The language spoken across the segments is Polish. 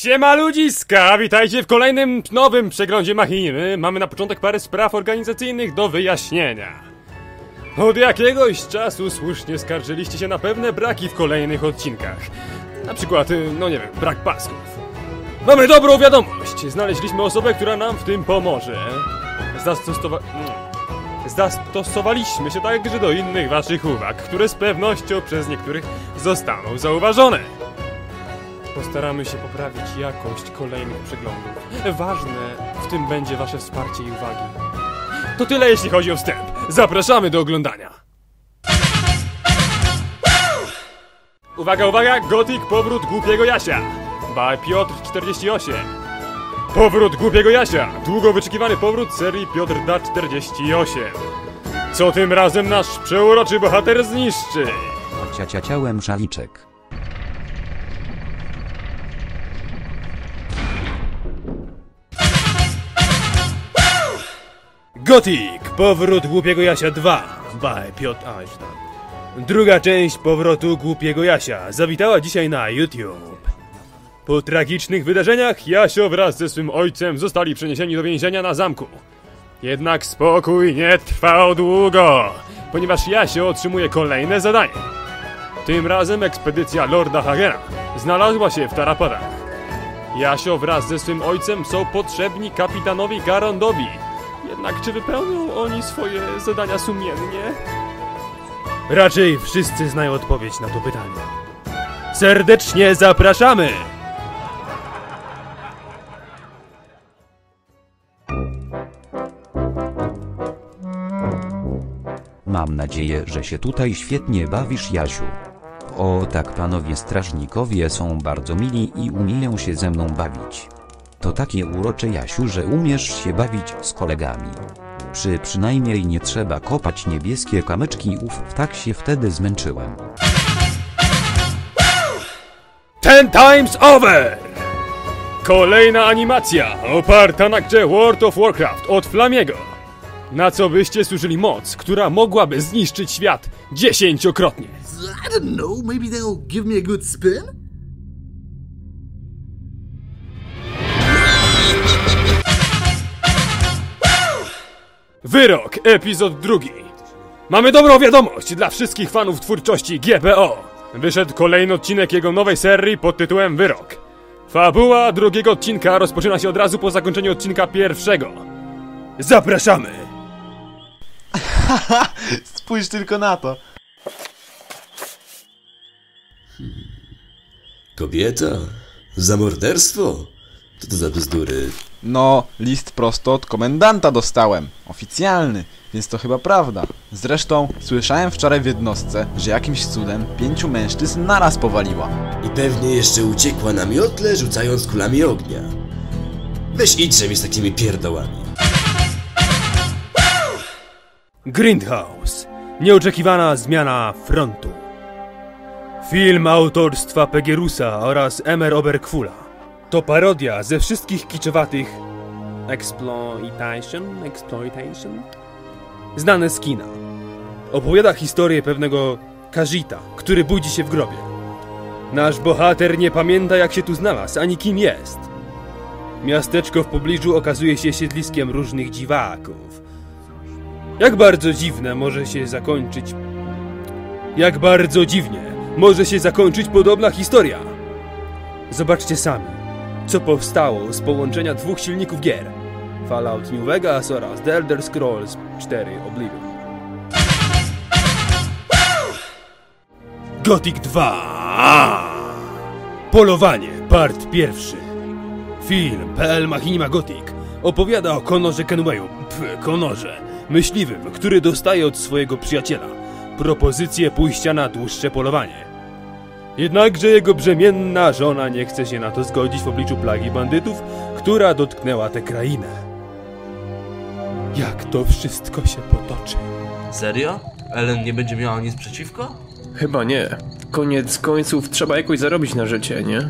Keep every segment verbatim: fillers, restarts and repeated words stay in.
Siema ludziska! Witajcie w kolejnym nowym przeglądzie machiny. Mamy na początek parę spraw organizacyjnych do wyjaśnienia. Od jakiegoś czasu słusznie skarżyliście się na pewne braki w kolejnych odcinkach. Na przykład, no nie wiem, brak pasków. Mamy dobrą wiadomość! Znaleźliśmy osobę, która nam w tym pomoże. Zastosowa... Zastosowaliśmy się także do innych waszych uwag, które z pewnością przez niektórych zostaną zauważone. Postaramy się poprawić jakość kolejnych przeglądów. Ważne w tym będzie wasze wsparcie i uwagi. To tyle jeśli chodzi o wstęp. Zapraszamy do oglądania. Uwaga, uwaga! Gothic powrót głupiego Jasia. By Piotr czterdzieści osiem. Powrót głupiego Jasia. Długo wyczekiwany powrót serii Piotr da czterdzieści osiem. Co tym razem nasz przeuroczy bohater zniszczy? Ciaciaciałem szaliczek. Gothic! Powrót głupiego Jasia dwa. By Piotr... A, już tam. Druga część powrotu głupiego Jasia zawitała dzisiaj na YouTube. Po tragicznych wydarzeniach Jasio wraz ze swym ojcem zostali przeniesieni do więzienia na zamku. Jednak spokój nie trwał długo, ponieważ Jasio otrzymuje kolejne zadanie. Tym razem ekspedycja Lorda Hagena znalazła się w tarapatach. Jasio wraz ze swym ojcem są potrzebni kapitanowi Garondowi. Jednak czy wypełnią oni swoje zadania sumiennie? Raczej wszyscy znają odpowiedź na to pytanie. Serdecznie zapraszamy! Mam nadzieję, że się tutaj świetnie bawisz, Jasiu. O tak, panowie strażnikowie są bardzo mili i umieją się ze mną bawić. To takie urocze, Jasiu, że umiesz się bawić z kolegami. Przy przynajmniej nie trzeba kopać niebieskie kamyczki, uf, tak się wtedy zmęczyłem. Ten times over! Kolejna animacja oparta na grze World of Warcraft od Flamiego. Na co byście służyli moc, która mogłaby zniszczyć świat dziesięciokrotnie. I don't know, maybe they'll give me a good spin? Wyrok, epizod drugi. Mamy dobrą wiadomość dla wszystkich fanów twórczości G P O. Wyszedł kolejny odcinek jego nowej serii pod tytułem Wyrok. Fabuła drugiego odcinka rozpoczyna się od razu po zakończeniu odcinka pierwszego. Zapraszamy! Haha, spójrz tylko na to. Kobieta? Za morderstwo? Co to za bzdury? No, list prosto od komendanta dostałem. Oficjalny, więc to chyba prawda. Zresztą słyszałem wczoraj w jednostce, że jakimś cudem pięciu mężczyzn naraz powaliła. I pewnie jeszcze uciekła na miotle, rzucając kulami ognia. Weź idźże mi z takimi pierdołami. Grindhouse. Nieoczekiwana zmiana frontu. Film autorstwa Pegerusa oraz Emer Oberkfula. To parodia ze wszystkich kiczowatych exploitation, exploitation znane z kina. Opowiada historię pewnego Khajiita, który budzi się w grobie. Nasz bohater nie pamięta, jak się tu znalazł, ani kim jest. Miasteczko w pobliżu okazuje się siedliskiem różnych dziwaków. Jak bardzo dziwne może się zakończyć... Jak bardzo dziwnie może się zakończyć podobna historia. Zobaczcie sami, co powstało z połączenia dwóch silników gier. Fallout New Vegas oraz The Elder Scrolls cztery Oblivion. Gothic dwa. Polowanie, part pierwszy. Film P L Machinima Gothic opowiada o Connorze Kenwayu, pf, Connorze, myśliwym, który dostaje od swojego przyjaciela propozycję pójścia na dłuższe polowanie. Jednakże jego brzemienna żona nie chce się na to zgodzić w obliczu plagi bandytów, która dotknęła tę krainę. Jak to wszystko się potoczy? Serio? Ellen nie będzie miała nic przeciwko? Chyba nie. Koniec końców trzeba jakoś zarobić na życie, nie?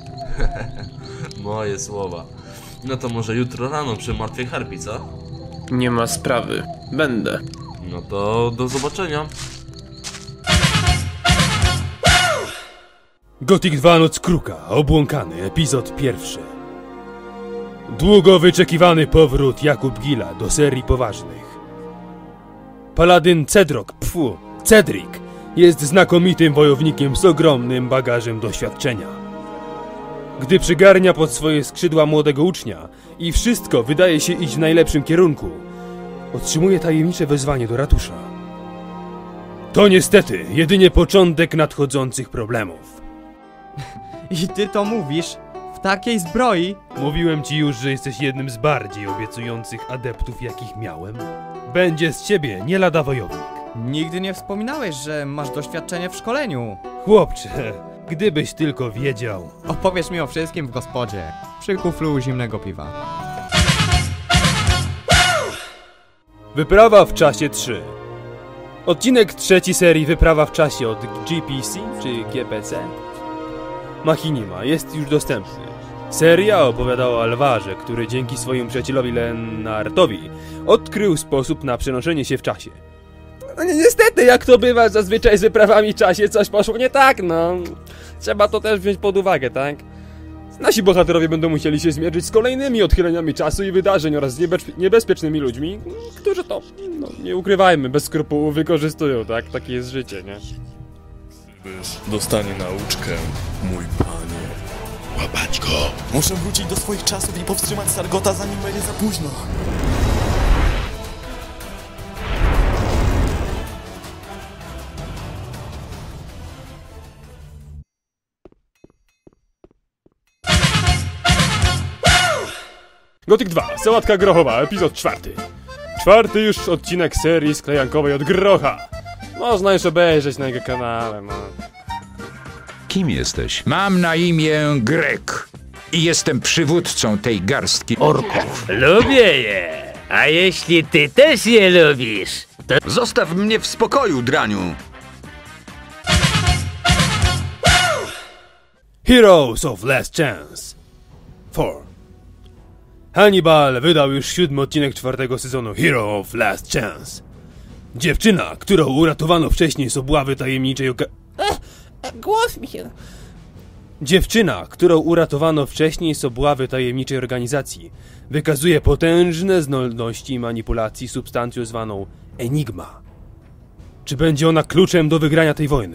Moje słowa. No to może jutro rano przy martwej harpii, co? Nie ma sprawy. Będę. No to do zobaczenia. Gothic dwa Noc Kruka, obłąkany, epizod pierwszy. Długo wyczekiwany powrót Jakub Gila do serii poważnych. Paladyn Cedrok, pfu, Cedric, jest znakomitym wojownikiem z ogromnym bagażem doświadczenia. Gdy przygarnia pod swoje skrzydła młodego ucznia i wszystko wydaje się iść w najlepszym kierunku, otrzymuje tajemnicze wezwanie do ratusza. To niestety jedynie początek nadchodzących problemów. I ty to mówisz? W takiej zbroi? Mówiłem ci już, że jesteś jednym z bardziej obiecujących adeptów, jakich miałem. Będzie z ciebie nie lada wojownik. Nigdy nie wspominałeś, że masz doświadczenie w szkoleniu. Chłopcze, gdybyś tylko wiedział. Opowiesz mi o wszystkim w gospodzie. Przy kuflu zimnego piwa. Wyprawa w czasie trzy. Odcinek trzeci serii Wyprawa w czasie od G P C czy G P C. Machinima jest już dostępny. Seria opowiadała o Alvarze, który dzięki swojemu przyjacielowi Lenartowi odkrył sposób na przenoszenie się w czasie. No ni niestety, jak to bywa zazwyczaj z wyprawami w czasie, coś poszło nie tak, no. Trzeba to też wziąć pod uwagę, tak? Nasi bohaterowie będą musieli się zmierzyć z kolejnymi odchyleniami czasu i wydarzeń oraz z niebezpiecznymi ludźmi, którzy to, no nie ukrywajmy, bez skrupułów wykorzystują, tak? Takie jest życie, nie? Dostanie nauczkę, mój panie. Łapać go! Muszę wrócić do swoich czasów i powstrzymać Sargota, zanim będzie za późno. Gothic dwa, sałatka grochowa, epizod czwarty. Czwarty już odcinek serii sklejankowej od Grocha. Można już obejrzeć na jego kanale, no. Kim jesteś? Mam na imię Grek i jestem przywódcą tej garstki orków. Lubię je. A jeśli ty też je lubisz, to... Zostaw mnie w spokoju, draniu. Heroes of Last Chance cztery. Hannibal wydał już siódmy odcinek czwartego sezonu Hero of Last Chance. Dziewczyna, którą uratowano wcześniej z obławy tajemniczej oka... Głos mi się... Dziewczyna, którą uratowano wcześniej z obławy tajemniczej organizacji, wykazuje potężne zdolności manipulacji substancją zwaną Enigma. Czy będzie ona kluczem do wygrania tej wojny?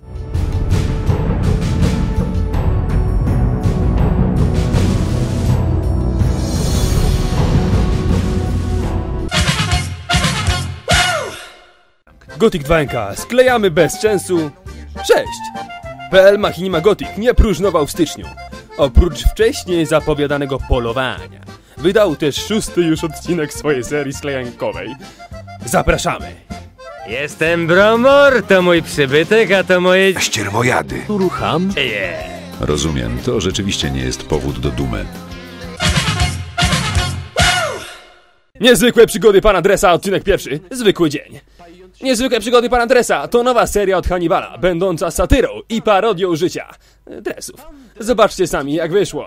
Gothic dwa N K, sklejamy bez częsu. Cześć! P L Machinima Gothic nie próżnował w styczniu. Oprócz wcześniej zapowiadanego polowania, wydał też szósty już odcinek swojej serii sklejankowej. Zapraszamy! Jestem Bromor, to mój przybytek, a to moje... Ścierwojady. Rucham? Je. Rozumiem, to rzeczywiście nie jest powód do dumy. Niezwykłe przygody pana Dressa, odcinek pierwszy. Zwykły dzień. Niezwykłe przygody pana Dressa to nowa seria od Hannibala, będąca satyrą i parodią życia Dressów. Zobaczcie sami, jak wyszło.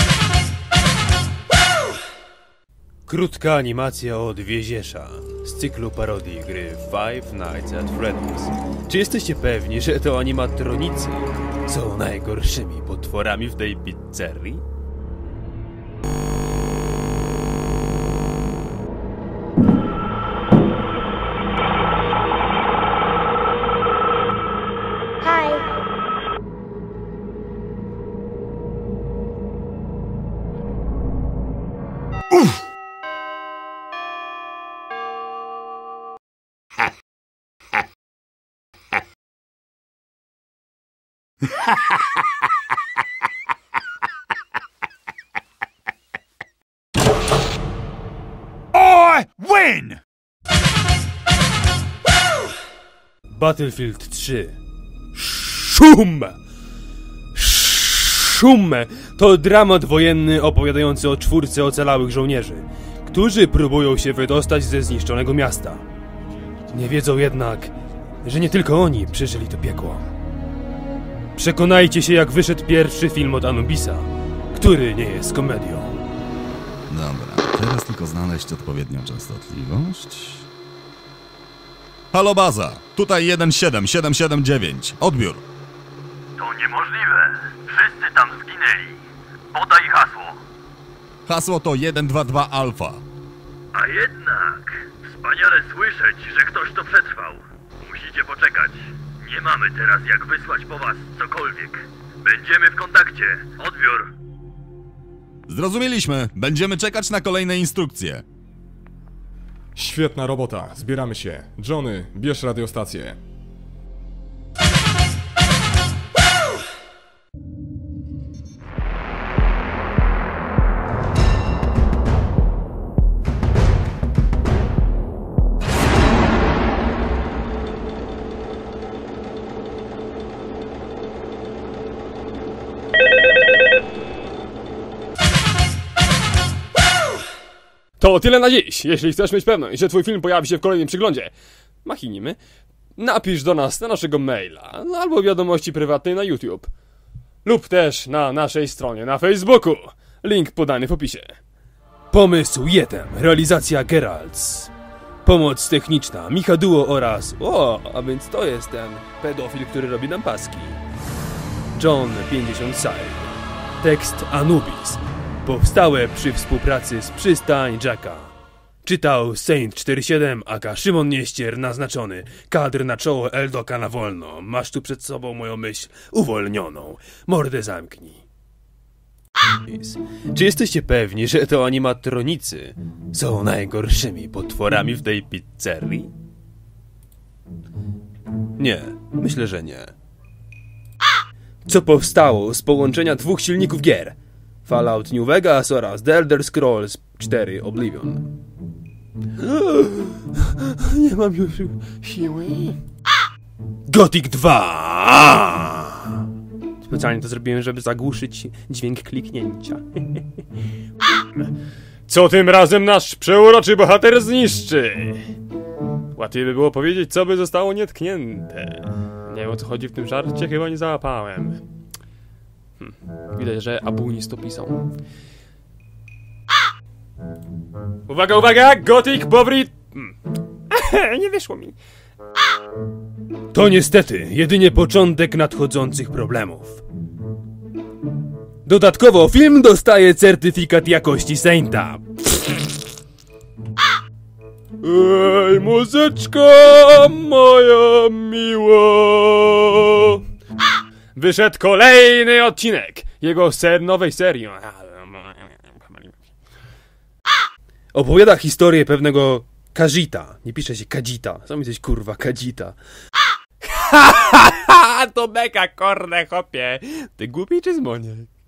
Krótka animacja od Wieziesza z cyklu parodii gry Five Nights at Freddy's. Czy jesteście pewni, że to animatronicy są najgorszymi potworami w tej pizzerii? I win! Battlefield trzy. Szum! Szum! To dramat wojenny opowiadający o czwórce ocalałych żołnierzy, którzy próbują się wydostać ze zniszczonego miasta. Nie wiedzą jednak, że nie tylko oni przeżyli to piekło. Przekonajcie się, jak wyszedł pierwszy film od Anubisa, który nie jest komedią. Dobra, teraz tylko znaleźć odpowiednią częstotliwość. Halo baza, tutaj jeden siedem siedem siedem dziewięć, odbiór. To Niemożliwe. Wszyscy tam zginęli. Podaj hasło. Hasło to jeden dwa dwa Alfa. A jednak, wspaniale słyszeć, że ktoś to przetrwał. Musicie poczekać. Nie mamy teraz jak wysłać po was cokolwiek. Będziemy w kontakcie. Odbiór. Zrozumieliśmy. Będziemy czekać na kolejne instrukcje. Świetna robota. Zbieramy się. Johnny, bierz radiostację. To tyle na dziś. Jeśli chcesz mieć pewność, że twój film pojawi się w kolejnym przeglądzie Machinimy, napisz do nas na naszego maila albo wiadomości prywatnej na YouTube lub też na naszej stronie na Facebooku. Link podany w opisie. Pomysł jeden. Realizacja Geralds. Pomoc techniczna Michaduo oraz... O, a więc to jest ten pedofil, który robi nam paski. John pięćdziesiąt Side. Tekst Anubis. Powstałe przy współpracy z Przystań Jacka. Czytał Saint czterdzieści siedem, aka Szymon Nieścier, naznaczony. Kadr na czoło Eldoka na wolno. Masz tu przed sobą moją myśl uwolnioną. Mordę zamknij. Czy jesteście pewni, że to animatronicy są najgorszymi potworami w tej pizzerii? Nie, myślę, że nie. Co powstało z połączenia dwóch silników gier? Fallout New Vegas oraz The Elder Scrolls cztery Oblivion. Nie mam już siły. Gothic dwa! Specjalnie to zrobiłem, żeby zagłuszyć dźwięk kliknięcia. Co tym razem nasz przeuroczy bohater zniszczy? Łatwiej by było powiedzieć, co by zostało nietknięte. Nie wiem, o co chodzi w tym żarcie, chyba nie załapałem. Hm. Widać, że Abunis to pisał. Uwaga, uwaga! Gothic powrót! Hmm. Nie wyszło mi. To niestety jedynie początek nadchodzących problemów. Dodatkowo film dostaje certyfikat jakości Sainta. Ej, muzyczka moja miła. Wyszedł kolejny odcinek jego ser nowej serii. Opowiada historię pewnego Kajita. Nie pisze się Kadzita. Sam jesteś kurwa Kadzita. Ha ha ha! To beka korne, chopie. Ty głupi czy zmoniek?